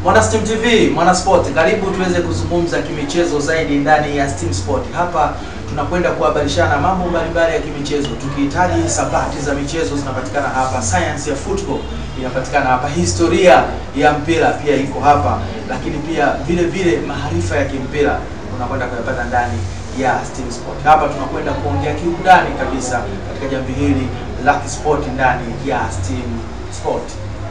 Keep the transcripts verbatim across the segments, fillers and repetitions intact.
Mwana Steam T V, Mwana Sport, karibu tuweze kuzungumza kimichezo zaidi ndani ya Steam Sport. Hapa tunakwenda kuhabarishana mambo mbalimbali ya kimichezo. Tukihitaji sabati za michezo zinapatikana hapa, science ya football inapatikana hapa, historia ya mpira pia iko hapa, lakini pia vile vile maarifa ya kimpira tunakwenda kuyapata ndani ya Steam Sport. Hapa tunakwenda kuongea kiundani kabisa katika jambo hili la sport ndani ya Steam Sport.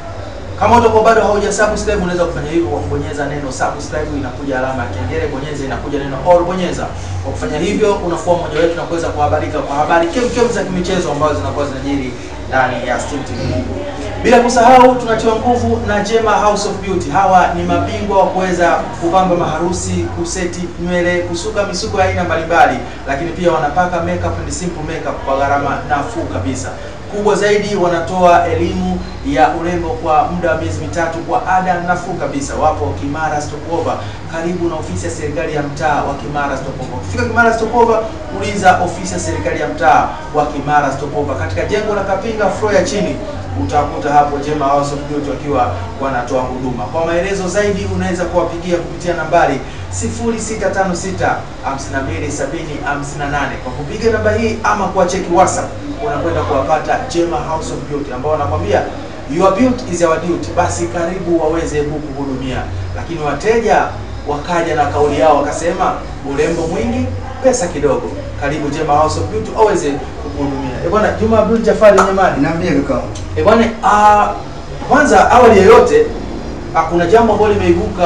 Kama utakuwa bado haujasubscribe, unaweza kufanya hivyo kwa kubonyeza neno subscribe, inakuja alama ya kengele, bonyeza, inakuja neno all, bonyeza. Kwa kufanya hivyo unakuwa mmoja wetu na kuweza kuhabarika kwa habari kemkem za kimichezo ambazo zinakuwa zinajiri ndani ya Steam T V. Bila kusahau tunatiwa nguvu na Jema House of Beauty. Hawa ni mabingwa wa kuweza kupamba maharusi, kuseti nywele, kusuka misuko ya aina mbalimbali, lakini pia wanapaka makeup and simple makeup kwa gharama nafuu kabisa. Kubwa zaidi, wanatoa elimu ya urembo kwa muda wa miezi mitatu kwa ada nafuu kabisa. Wapo Kimara Stopover, karibu na ofisi ya serikali ya mtaa wa Kimara Stopover. Ukifika Kimara Stopover, uliza ofisi ya serikali ya mtaa wa Kimara Stopover. Katika jengo la Kapinga floor ya chini utakuta hapo Jema House of Beauty wakiwa wanatoa huduma. Kwa maelezo zaidi unaweza kuwapigia kupitia nambari sifuri sita tano sita hamsini na mbili sabini hamsini na nane. Kwa kupiga namba hii ama kwa cheki WhatsApp unakwenda kuwapata Jema House of Beauty ambao wanakwambia your beauty is our duty. Basi karibu waweze kukuhudumia. Lakini wateja wakaja na kauli yao wakasema urembo mwingi pesa kidogo. Karibu Jema House of Beauty waweze kukuhudumia. Eh bwana Juma Abdul Jafari Nyamani. Niambie kaka. Eh bwana, ah kwanza awali yoyote kuna jambo ambalo limeibuka,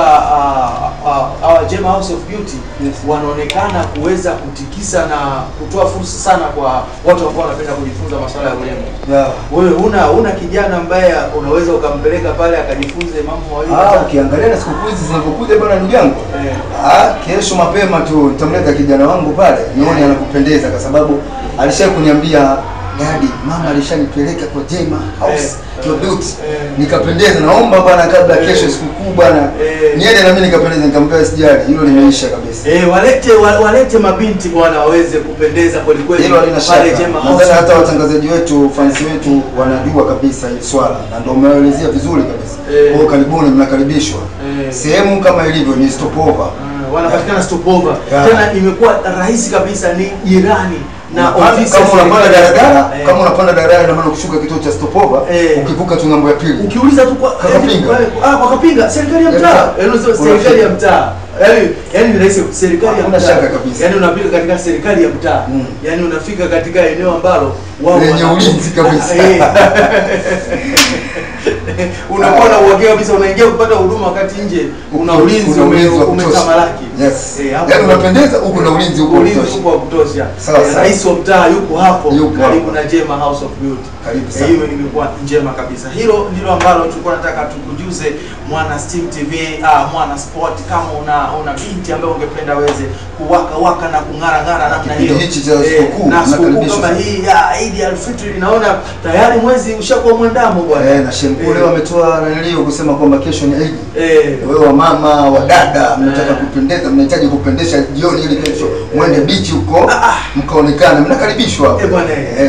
uh, uh, Jema House of Beauty, yes, wanaonekana kuweza kutikisa na kutoa fursa sana kwa watu ambao wanapenda kujifunza masuala ya urembo. Yeah. Wewe una una kijana ambaye unaweza ukampeleka pale akajifunze mambo mawili. Ah, ukiangalia na siku hizi zinapokuja bwana ndugu yangu. Eh. Ah, kesho mapema tu nitamleta kijana wangu pale, nione anakupendeza kwa sababu alishakuniambia Daddy, mama alishanipeleka kwa Jema House of Beauty. Nikapendeza, naomba bwana kabla kesho sikukuu bwana niende na mimi nikapendeza, nikamwambia sijali, hilo limeisha kabisa. Eh, walete walete mabinti bwana waweze kupendeza kweli kweli. Hilo halina shaka. Nadhani hata watangazaji wetu, fans wetu wanajua kabisa hili swala na ndio umeelezea vizuri kabisa. Kwa hiyo karibuni, mnakaribishwa. Sehemu kama ilivyo ni Stopover. Wanapatikana Stopover. Tena imekuwa rahisi kabisa, ni jirani na ofisi. Kama unapanda daladala, eh, kama unapanda daladala na maana kushuka kituo cha Stopover, eh, ukivuka tu ngambo ya pili. Ukiuliza tu kwa Kapinga. Ah, kwa Kapinga, serikali ya mtaa. Yaani serikali ya mtaa. Yaani yaani ni rahisi, serikali ya mtaa. Shaka kabisa. Yaani unapita katika serikali ya mtaa. Mm. Yaani unafika katika eneo ambalo wao wenye ulinzi kabisa. Unakuwa na uhakika kabisa unaingia kupata huduma wakati nje una ulinzi umetamalaki. Yes. Yaani unapendeza huko na ulinzi huko wa kutosha. Rais wa mtaa yuko hapo karibu na Jema House of Beauty. Karibu sana. Hiyo imekuwa njema kabisa. Hilo ndilo ambalo tulikuwa tunataka tukujuze Mwana Steam T V, ah, Mwana Sport. Kama una una binti ambaye ungependa weze kuwaka waka na kungara ngara namna hiyo. Na sikukuu kama hii ya Eid al-Fitr, naona tayari mwezi ushakuwa mwandamo bwana. Eh, na shempo leo ametoa nalio kusema kwamba kesho ni Eid. Eh, wewe wa mama wa dada mnataka kupendeza, mnahitaji kupendesha jioni ili kesho mwende beach huko mkaonekana, mnakaribishwa. Eh bwana.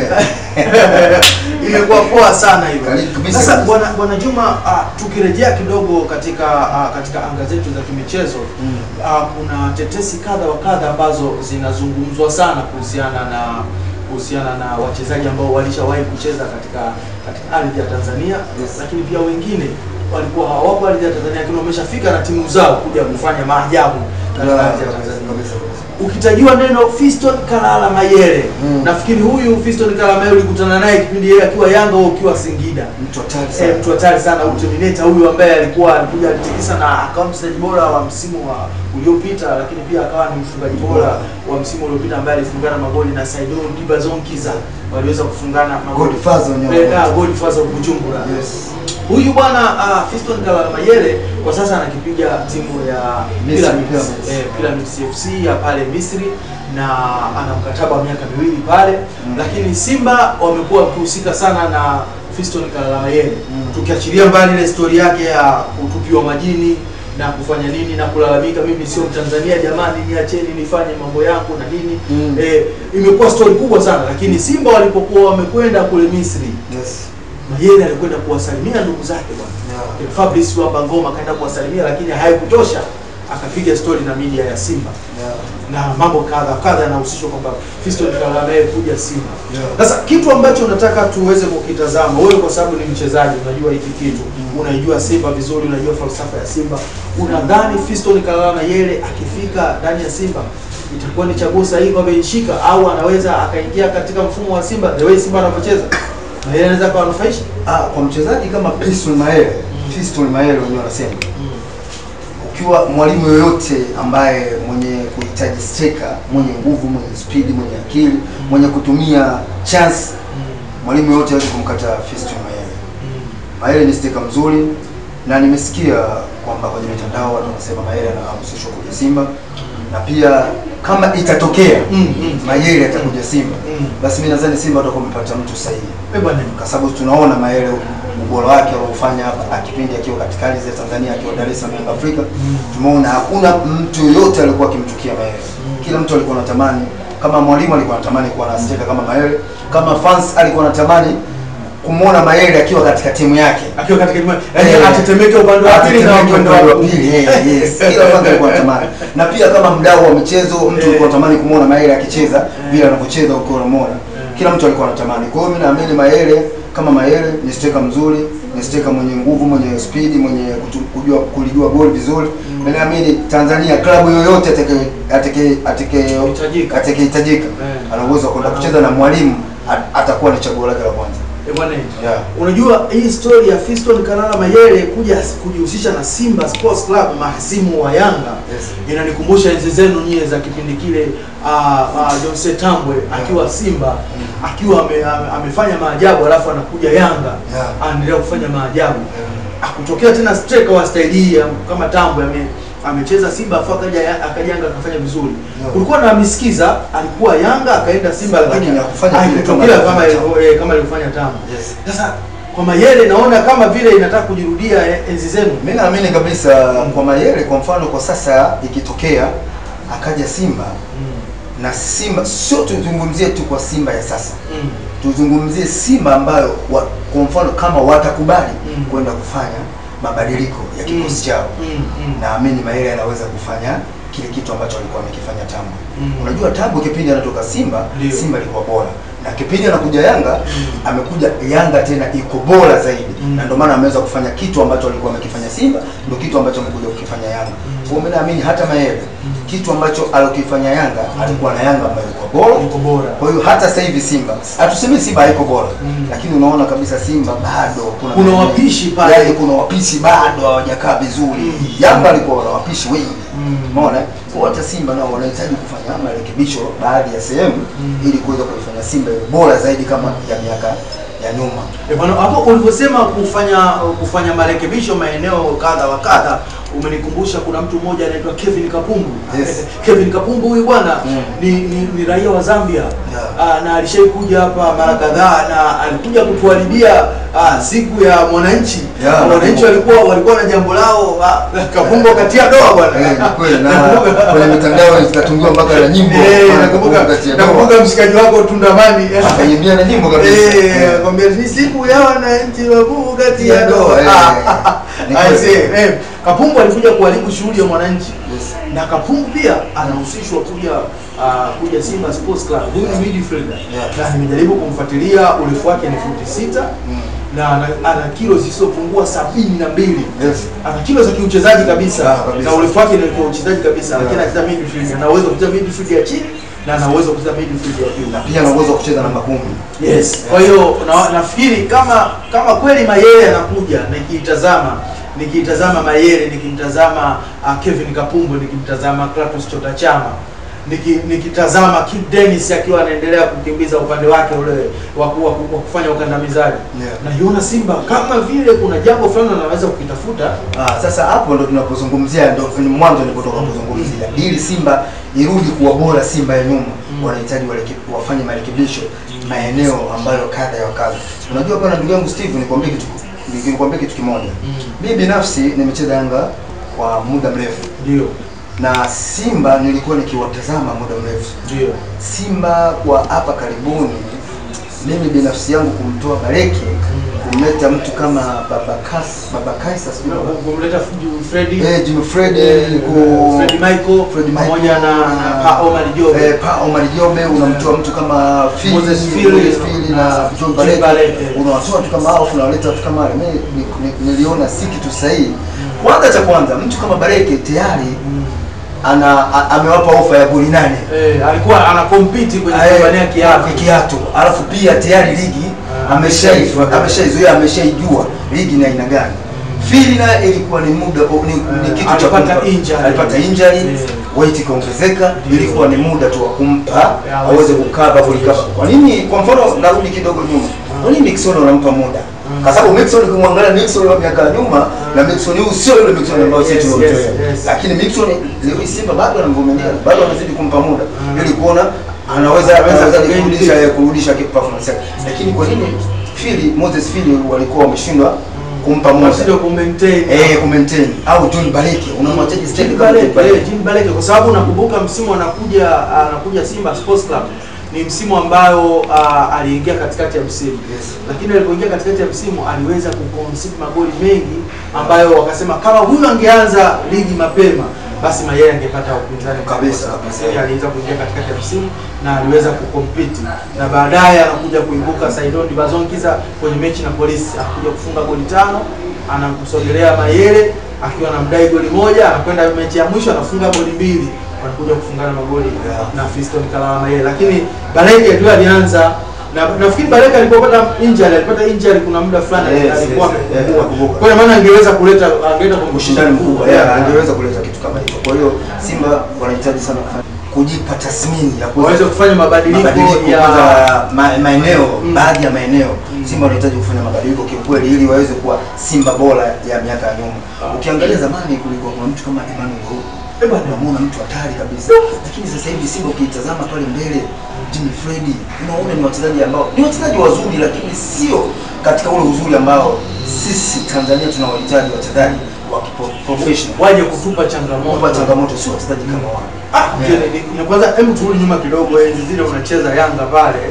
Imekuwa poa sana hivyo. Sasa bwana bwana Juma, uh, tukirejea kidogo katika uh, katika anga zetu za kimichezo, mm, uh, kuna tetesi kadha wa kadha ambazo zinazungumzwa sana kuhusiana na kuhusiana na wachezaji ambao walishawahi kucheza katika katika ardhi ya Tanzania, yes, lakini pia wengine walikuwa hawako ardhi ya Tanzania lakini wameshafika na timu zao kuja kufanya maajabu katika ardhi ya Tanzania. Ukitajiwa neno Fiston Kalala Mayele, mm, nafikiri huyu Fiston Kalala Mayele ulikutana naye kipindi yeye akiwa Yanga au akiwa Singida. Mtu hatari sana. Eh, mtu hatari sana, Terminator huyu ambaye alikuwa alikuja alitikisa na akawa mchezaji bora wa msimu wa uliopita, lakini pia akawa ni mfungaji bora wa msimu uliopita ambaye alifungana magoli na Saidon Dibazonkiza. Waliweza kufungana magoli Fazo nyama. Eh, goli Fazo Bujumbura. Yes. Huyu bwana uh, Fiston Kalala Mayele kwa sasa anakipiga timu ya Pyramids, eh, Pyramids C F C ya pale Misri na ana mkataba wa miaka miwili pale, mm, lakini Simba wamekuwa kuhusika sana na Fiston Kalala Mayele, mm, tukiachilia mbali ile story yake ya kutupiwa majini na kufanya nini na kulalamika mimi sio Mtanzania jamani niacheni nifanye mambo yangu na nini, mm, eh, imekuwa story kubwa sana, lakini Simba walipokuwa wamekwenda kule Misri, yes, Mayele alikwenda kuwasalimia ndugu zake bwana. Yeah. Fabrice wa Bangoma kaenda kuwasalimia, lakini haikutosha, akapiga story na media ya Simba. Yeah. Na mambo kadha kadha yanahusishwa kwamba Fiston Kalala yeye kuja Simba. Sasa yeah. Kitu ambacho unataka tuweze kukitazama wewe, kwa sababu ni mchezaji, unajua hiki kitu, mm. unaijua Simba vizuri, unajua falsafa ya Simba. Unadhani Fiston Kalala yeye akifika ndani ya Simba itakuwa ni chaguo sahihi kwa Benshika, au anaweza akaingia katika mfumo wa Simba the way Simba anavyocheza na yeye anaweza kuwanufaisha? Ah, kwa mchezaji kama Fiston Mayele, mm. Fiston Mayele wenyewe wanasema mm. ukiwa mwalimu yoyote ambaye mwenye kuhitaji striker, mwenye nguvu, mwenye speed, mwenye akili, mm. mwenye kutumia chance, mm. mwalimu yoyote hawezi kumkataa Fiston Mayele. Mm. Mayele ni striker mzuri, na nimesikia kwamba kwenye mitandao watu wanasema Mayele anahusishwa kuja Simba. Na pia kama itatokea mm, mm, Mayele atakuja Simba, mm. basi mimi nadhani Simba watakuwa wamepata mtu sahihi. Eh bwana, kwa sababu tunaona Mayele ubora wake aliofanya hapa akipindi akiwa katika ardhi ya Tanzania, akiwa Dar es Salaam Afrika, mm. tumeona hakuna mtu yote alikuwa akimchukia Mayele. Mm. Kila mtu alikuwa anatamani, kama mwalimu alikuwa anatamani kuwa na striker kama Mayele, kama fans alikuwa anatamani kumuona Mayele akiwa katika timu yake, akiwa katika timu yake, yani atetemeke upande wa pili na upande wa pili. Yes, kila mtu alikuwa anatamani. Na pia kama mdau wa michezo, mtu alikuwa anatamani kumuona Mayele akicheza vile anavyocheza huko Romona. Kila mtu alikuwa anatamani. Kwa hiyo mimi naamini Mayele, kama Mayele ni striker mzuri, ni striker mwenye nguvu, mwenye speed, mwenye kujua kulijua goal vizuri. Mimi naamini Tanzania klabu yoyote atakaye atakaye atakaye atakayehitajika ana uwezo wa kwenda kucheza na mwalimu, atakuwa ni chaguo lake la kwanza. Eh bwana, yeah. Unajua hii story ya Fiston Kalala Mayele kuja kujihusisha na Simba Sports Club, mahasimu wa Yanga, yes. Inanikumbusha enzi zenu nyie za kipindi kile, uh, uh, Jose Tambwe akiwa Simba, mm. akiwa ame, ame, amefanya maajabu, alafu anakuja Yanga, yeah. anaendelea kufanya maajabu, yeah. akutokea tena striker wa style hii kama Tambwe ame amecheza Simba afa akaja akaja Yanga akafanya vizuri. Yeah. Kulikuwa na misikiza, alikuwa Yanga akaenda Simba, lakini hakufanya vile kama kama eh, kama alivyofanya Tambo. Yes. Sasa kwa Mayele naona kama vile inataka kujirudia enzi zenu. Mimi naamini kabisa mm. kwa Mayele, kwa mfano kwa sasa ikitokea akaja Simba, mm. na Simba sio tuzungumzie tu kwa Simba ya sasa. Mm. Tuzungumzie Simba ambayo wa, kwa mfano kama watakubali mm. kwenda kufanya mabadiliko ya kikosi chao, mm, mm. naamini Mayele anaweza kufanya kile kitu ambacho alikuwa amekifanya Tambo. Mm. Unajua Tambo kipindi anatoka Simba, Lio. Simba ilikuwa bora. Na kipindi anakuja Yanga, mm. amekuja Yanga tena iko bora zaidi. Mm. Na ndio maana ameweza kufanya kitu ambacho alikuwa amekifanya Simba, ndio kitu ambacho amekuja kukifanya Yanga. Mm. Kwa mimi naamini hata Mayele, mm. kitu ambacho alikifanya Yanga, mm. alikuwa na Yanga ambayo ilikuwa bora. Iko bora. Kwa hiyo hata sasa hivi Simba, hatusemi Simba haiko bora, mm. lakini unaona kabisa Simba bado kuna kuna wapishi pale, yaani kuna wapishi bado hawajakaa vizuri. Mm. Yanga alikuwa na wapishi wengi. Umeona? Mm. Kwa hata Simba nao wanahitaji kufanya marekebisho baadhi ya sehemu, mm. ili kuweza kuifanya Simba bora zaidi kama ya miaka ya nyuma. Eh bwana, hapo ulivyosema kufanya kufanya marekebisho maeneo kadha wa kadha, umenikumbusha kuna mtu mmoja anaitwa Kevin Kapumbu. Yes. Kevin Kapumbu huyu bwana, mm. ni, ni ni raia wa Zambia. Yeah. Aa, na alishaikuja hapa mara kadhaa, na alikuja kutuharibia siku ya mwananchi. Yeah, wananchi walikuwa walikuwa na jambo lao, Kapumbu akatia doa bwana. Eh, ni kweli, na kwenye mitandao zikatungiwa mpaka na nyimbo. Eh, nakumbuka nakumbuka mshikaji wako Tundamani akaimbia na nyimbo kabisa. Eh, kwambia ni siku ya wananchi Kapumbu katia doa. I say, eh, Kapumbu alikuja kuharibu shughuli ya mwananchi. Yes. Na Kapumbu pia anahusishwa kuja uh, kuja Simba Sports Club. Huyu ni midfielder. Yeah. Na nimejaribu kumfuatilia, urefu wake ni futi sita. Mm. Na ana, ana kilo zisizopungua sabini na mbili. Yes. Ana kilo za kiuchezaji kabisa. Yeah, kabisa. Na urefu wake ni kwa uchezaji kabisa. Yeah. Lakini anacheza midfield. Ana uwezo wa kucheza midfield ya chini na ana uwezo wa kucheza midfield ya juu. Na pia ana uwezo wa kucheza namba kumi. Yes. Yes. Kwa hiyo na, nafikiri kama kama kweli Mayele anakuja, nikitazama nikitazama Mayele, nikimtazama uh, Kevin Kapumbu, nikimtazama Kratos Chota Chama, niki, nikitazama Kid Dennis akiwa anaendelea kukimbiza upande wake ule wa kufanya ukandamizaji. Yeah. Na yona Simba kama vile kuna jambo fulani anaweza kukitafuta. Ah, sasa hapo ndo tunapozungumzia, ndo mwanzo nilipotoka kuzungumzia. Mm. Ili Simba irudi kuwa bora, Simba ya nyuma, mm. wanahitaji wale wafanye marekebisho maeneo ambayo kadha wa kadha. Unajua bwana ndugu yangu Steve, nikwambie kitu nikwambie kitu kimoja. Mm. Mimi binafsi nimecheza Yanga kwa muda mrefu. Ndio. Na Simba nilikuwa nikiwatazama muda mrefu. Ndio. Simba kwa hapa karibuni Mimi binafsi yangu kumtoa Baleke, kumleta mtu kama Baba Kas, Baba Kaisa sio kumleta Freddy, eh Jimmy Freddy, ku Freddy Michael, Freddy pamoja na Pa Omar Jobe. Eh, Pa Omar Jobe unamtoa mtu kama Phil, Moses Phil na John Baleke. Unawatoa watu kama hao, unawaleta watu kama wale. Mimi niliona si kitu sahihi. Kwanza cha kwanza mtu kama Baleke tayari ana amewapa ofa ya goli nane. Eh, alikuwa ana compete kwenye Tanzania kiatu. Kiatu. Alafu pia tayari ligi ameshaizoea, ameshaizoea, ameshaijua ligi na aina gani. Phil naye ilikuwa ni muda ni, ni kitu cha kupata injury. Alipata injury, weight kaongezeka, ilikuwa ni muda tu wa kumpa aweze kukaba goli kaba. Kwa nini kwa mfano narudi kidogo nyuma? Kwa nini Mixon unampa muda? Kwa sababu Mixon ukimwangalia Mixon wa miaka nyuma na Mixon huyu sio yule Mixon ambao sisi tunamtoa. Lakini Mixon leo Simba bado anamvumilia, bado anazidi kumpa muda ili kuona anaweza anaweza kurudisha kurudisha performance yake. Lakini kwa nini Phil, Moses Phil walikuwa wameshindwa kumpa muda? Sio ku maintain eh ku maintain au John Baleke unamwachaje step kama John Baleke? Kwa sababu nakumbuka msimu anakuja anakuja Simba Sports Club ni msimu ambao uh, aliingia katikati ya msimu. Yes. Lakini alipoingia katikati ya msimu aliweza kuconcede magoli mengi ambayo wakasema kama huyu angeanza ligi mapema basi Mayele angepata upinzani kabisa. Kabisa aliweza kuingia katikati ya msimu na aliweza kucompete. Na baadaye anakuja kuibuka Saidon Bazonkiza kwenye mechi na Polisi, akakuja kufunga goli tano, anakusogelea Mayele akiwa anamdai goli moja, anakwenda mechi ya mwisho anafunga goli mbili. Wanakuja kufungana magoli yeah. na Fiston Kalala yeye, lakini Baleke ndio alianza na nafikiri Baleke alipopata injury alipata injury kuna muda fulani yes, alikuwa amepungua. Yes, kwa maana angeweza kuleta angeenda kwa ushindani mkubwa yeah, angeweza kuleta kitu kama hicho. Kwa hiyo Simba wanahitaji sana kujipa tathmini ya kuweza kufanya mabadiliko ya maeneo mm. baadhi ya maeneo mm. Simba wanahitaji kufanya mabadiliko kiukweli ili waweze kuwa Simba bora ya miaka ya nyuma. Ah. Ukiangalia zamani kulikuwa kuna mtu kama Emmanuel unamuona mtu hatari kabisa, lakini sasa hivi Simba ukitazama pale mbele Jimmy Freddy unaona ni wachezaji ambao ni wachezaji wazuri, lakini sio katika ule uzuri ambao sisi Tanzania tunawahitaji wachezaji wa professional waje kutupa changamoto kwa changamoto, sio wachezaji kama wao. Ah, ni kwanza hebu turudi nyuma kidogo, enzi zile unacheza Yanga pale.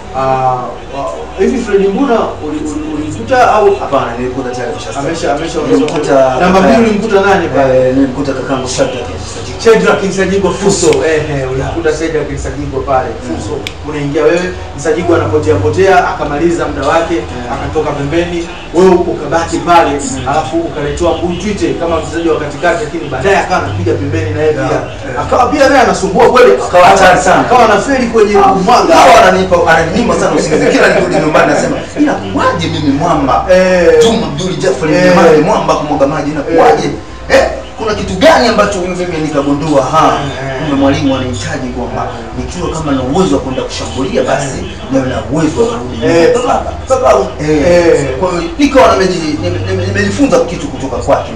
Ah, hivi Freddy Mbuna ulimkuta au hapana? Nilikuta tayari kisha amesha amesha ulimkuta namba mbili, ulimkuta nani pale? Nilimkuta kakangu Shadrack Shadrack Nsajigo Fuso. Eh eh, ulimkuta Shadrack Nsajigo pale Fuso. Unaingia wewe, Nsajigo anapotea potea, akamaliza muda wake, akatoka pembeni, wewe ukabaki pale, alafu ukaletewa Mbutwite kama mchezaji wa katikati, lakini baadaye akawa anapiga pembeni na yeye pia. Akawa pia naye anasumbua kweli, akawa hatari sana. Akawa anafeli kwenye mwanga. Hao ananipa ananinyima sana usingizi. Kila nikirudi nyumbani nasema, ila kwaje mimi mwamba? Juma Abdul Jafari ni mwamba kumwaga maji na kwaje? Eh? Kuna kitu gani ambacho mimi nikagundua ha kumbe mwalimu anahitaji kwamba nikiwa kama na uwezo wa kwenda kushambulia basi niwe na uwezo wa kurudi eh baba baba eh kwa hiyo nikawa nimejifunza kitu kutoka kwake.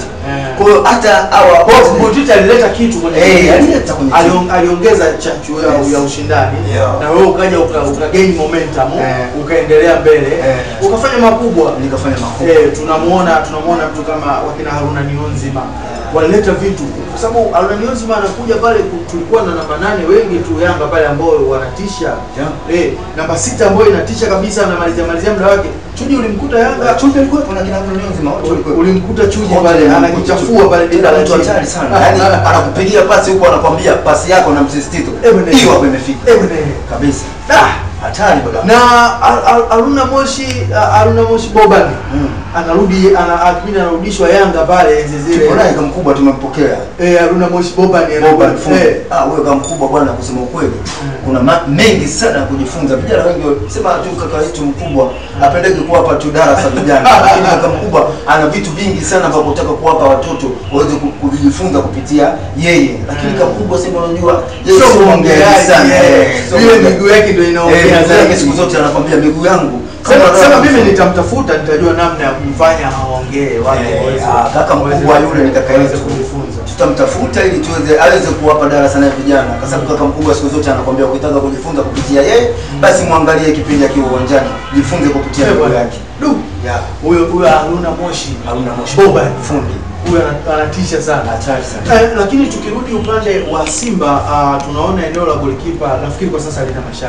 Kwa hiyo hata hawa boss Mbutwite alileta kitu kwenye eh alileta kwenye aliongeza chachu ya ushindani na wewe ukaja uka gain momentum ukaendelea mbele ukafanya makubwa nikafanya makubwa. Eh tunamuona tunamuona mtu kama wakina Haruna Niyonzima walileta vitu kwa sababu Haruna Niyonzima anakuja pale, tulikuwa na namba nane wengi tu Yanga pale ambao wanatisha yeah. Eh namba sita ambayo inatisha kabisa, anamalizia malizia muda wake. Chuji ulimkuta Yanga, Chuji alikuwa kuna kina Haruna Niyonzima wote walikuwa, ulimkuta Chuji pale anakichafua pale bila mtu hatari sana, yani anakupigia pasi huko anakuambia pasi yako na msisitizo hiyo hapo imefika kabisa. Ah hatari baba. Na Haruna Moshi Haruna Moshi Boban mm. anarudi ana anarudishwa Yanga pale enzi zile. Mbona kama mkubwa tumempokea? Eh Haruna Moshi Boban Boban eh ah wewe kama mkubwa bwana, kusema ukweli mm. kuna mengi sana kujifunza. Vijana wengi sema tu kaka yetu mkubwa apendeke kuwapa tu darasa vijana, lakini kama mkubwa ana vitu vingi sana vya kutaka kuwapa watoto waweze kujifunza kupitia yeye, lakini kama mkubwa sema unajua yeye sio mwongeaji sana, ile miguu yake ndio inaongea zaidi siku zote, anakuambia miguu yangu sema sema mimi nitamtafuta, nitajua namna ya kumfanya aongee wale waweze. Kaka mkubwa yule ni kaka yetu kujifunza, tutamtafuta ili tuweze aweze kuwapa darasa na vijana, kwa sababu kaka mkubwa siku zote anakuambia ukitaka kujifunza kupitia yeye basi muangalie kipindi akiwa uwanjani, jifunze kupitia miguu yake. Du ya huyo huyo Haruna Moshi Haruna Moshi Boban fundi huyo anatisha sana, hatari sana. Eh, lakini tukirudi upande wa Simba uh, tunaona eneo la golikipa nafikiri kwa sasa lina mashaka.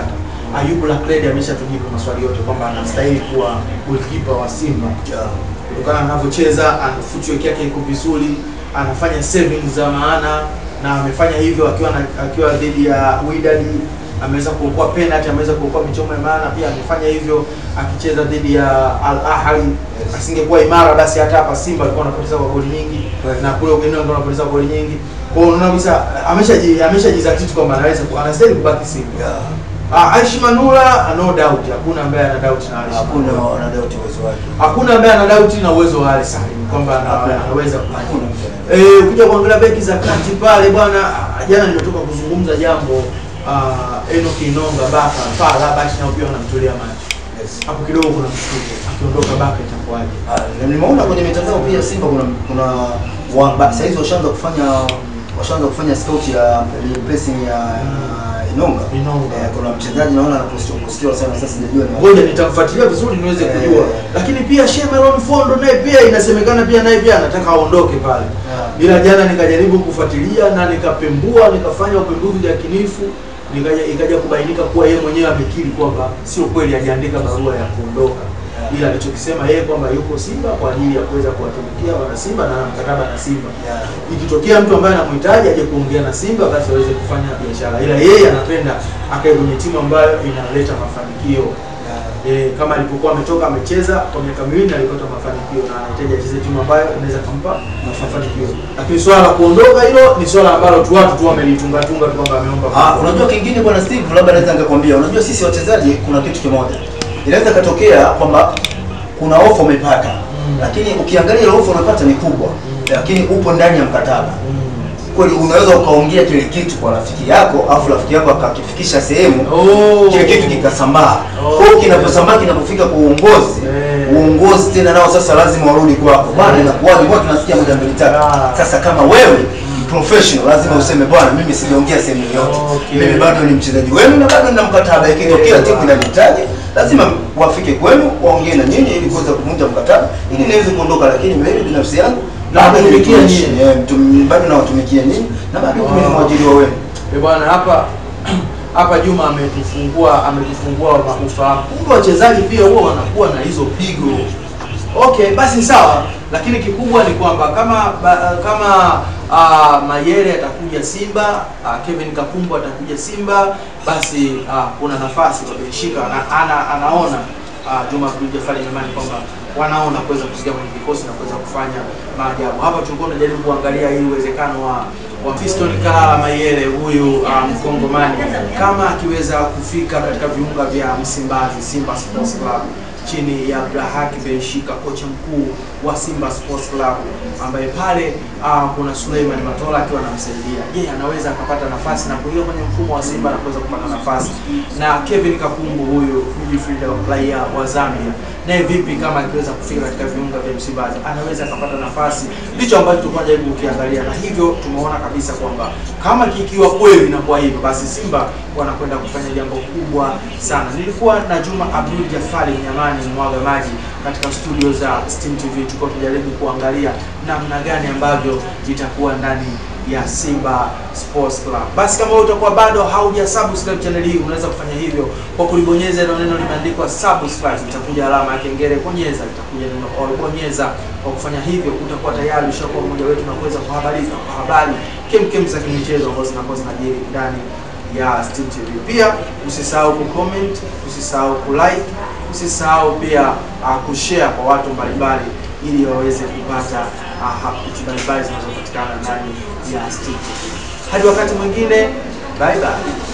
Ayubu Lakledi ameshatujibu maswali yote kwamba anastahili kuwa goalkeeper wa Simba. Yeah. Kutokana na anavyocheza, ana footwork yake iko vizuri, anafanya savings za maana na amefanya hivyo akiwa na, akiwa dhidi ya Wydad, ameweza kuokoa penalty, ameweza kuokoa michomo ya maana, pia amefanya hivyo akicheza dhidi ya Al Ahly. Yes. Asingekuwa imara basi hata hapa Simba alikuwa anapoteza kwa goli nyingi. Yes. Na kule ugenini alikuwa anapoteza goli nyingi. Kwa hiyo unaona kabisa ameshaji ameshajizatiti kwamba anaweza anastahili kubaki Simba. Yeah. Ah, Aishi Manula no doubt, hakuna ambaye ana doubt na Aishi. Hakuna ana doubt uwezo wake. Hakuna ambaye ana doubt na uwezo wa Ali Salim kwamba anaweza kufanya. Eh, ukija kuangalia beki za kati pale bwana, jana nimetoka kuzungumza jambo, uh, Enoch Inonga Baka pala basi nao pia wanamtolea macho. Yes. Hapo kidogo kuna mshtuko. Akiondoka Baka itakuwaje? Ah, nimeona kwenye mitandao pia Simba kuna kuna wa saizi washaanza kufanya washaanza kufanya scout ya pressing ya Inonga. Inonga. Eh, kuna mchezaji naona anaposti postiwa sana, sasa sijajua ni ngoja nitamfuatilia vizuri niweze eh, kujua. Lakini pia Shemeron Fondo naye pia inasemekana pia naye pia anataka aondoke pale. Yeah. Bila jana nikajaribu kufuatilia na nikapembua, nikafanya upembuzi yakinifu, nikaja ikaja kubainika kuwa yeye mwenyewe amekiri kwamba sio kweli hajaandika barua ya kuondoka. Yeah. Ila alichokisema yeye kwamba yuko Simba kwa ajili ya kuweza kuwatumikia wana Simba na mkataba na Simba. Yeah. Ikitokea mtu ambaye anamhitaji aje kuongea na Simba basi aweze kufanya biashara. Ila yeye anapenda akae kwenye timu ambayo inaleta mafanikio. Yeah. Eh, kama alipokuwa ametoka amecheza kwa miaka miwili alipata mafanikio na anahitaji acheze timu ambayo inaweza kumpa mafanikio. Lakini swala la kuondoka hilo ni swala ambalo tu watu tu wamelitunga tunga tu kwamba ameomba. Ah, unajua kingine bwana Steve, labda naweza nikakwambia, unajua sisi wachezaji kuna kitu kimoja. Inaweza katokea kwamba kuna ofa umepata, mm. lakini ukiangalia ile ofa umepata ni kubwa, mm. lakini upo ndani ya mkataba. Mm. Kweli unaweza ukaongea kile kitu kwa rafiki yako, afu rafiki yako akakifikisha sehemu, oh. kile kitu kikasambaa. Oh. Kwa hiyo kinaposambaa kinapofika kwa uongozi, yeah. uongozi tena nao sasa lazima warudi kwako. Bwana yeah. inakuwaje? Kwa tunasikia moja mbili tatu. Yeah. Sasa kama wewe professional lazima yeah. useme bwana mimi sijaongea sehemu yote. Okay. Mimi bado ni mchezaji wenu na bado nina mkataba. Ikitokea yeah. timu inanihitaji lazima wafike kwenu waongee na nyinyi ili kuweza kuvunja mkataba ili niweze kuondoka, lakini mimi binafsi yangu na kutumikia nyinyi, eh, bado na watumikia nyinyi na bado mimi ni mwajiri wenu. Eh bwana, hapa hapa Juma ametufungua ametufungua ufahamu. Kumbe wachezaji pia huwa wanakuwa na hizo pigo. Okay, basi sawa, lakini kikubwa ni kwamba kama ba, kama uh, Mayele atakuja Simba, uh, Kevin Kakumbo atakuja Simba, basi uh, kuna nafasi kwa Benshika na ana, anaona uh, Juma Abdul Jafari Nyamani kwamba wanaona kuweza kusikia kwenye kikosi na kuweza kufanya maajabu. Hapa tulikuwa tunajaribu kuangalia hii uwezekano wa wa Fiston Kalala Mayele huyu Mkongomani um, kama akiweza kufika katika viunga vya Msimbazi Simba Sports Club chini ya Blahaki Benshika, kocha mkuu wa Simba Sports Club, ambaye pale uh, kuna Suleiman Matola akiwa anamsaidia. Je, anaweza akapata nafasi na kuingia kwenye mfumo wa Simba na kuweza kupata nafasi? Na Kevin Kakumbo huyu midfield player wa Zambia, naye vipi kama akiweza kufika katika viunga vya Msimbazi anaweza akapata nafasi? Ndicho ambacho tulikuwa tunajaribu kukiangalia, na hivyo tumeona kabisa kwamba kama kikiwa kweli na kwa hivyo basi Simba wanakwenda kufanya jambo kubwa sana. Nilikuwa na Juma Abdul Jafari Nyamani mwaga maji katika studio za Steam T V, tuko tujaribu kuangalia namna gani ambavyo itakuwa ndani ya Simba Sports Club. Basi kama wewe utakuwa bado hauja subscribe channel hii, unaweza kufanya hivyo kwa kulibonyeza ile neno limeandikwa subscribe, itakuja alama ya kengele, bonyeza, itakuja neno all, bonyeza. Kwa kufanya hivyo utakuwa tayari ushakuwa mmoja wetu na kuweza kuhabarika kwa habari kemkem za kimichezo ambazo zinakuwa zinajiri ndani ya Steam T V. Pia usisahau ku comment, usisahau ku like, usisahau pia uh, kushare kwa watu mbalimbali ili waweze kupata habari mbalimbali zinazopatikana ndani ya Steam T V. Hadi wakati mwingine, bye bye.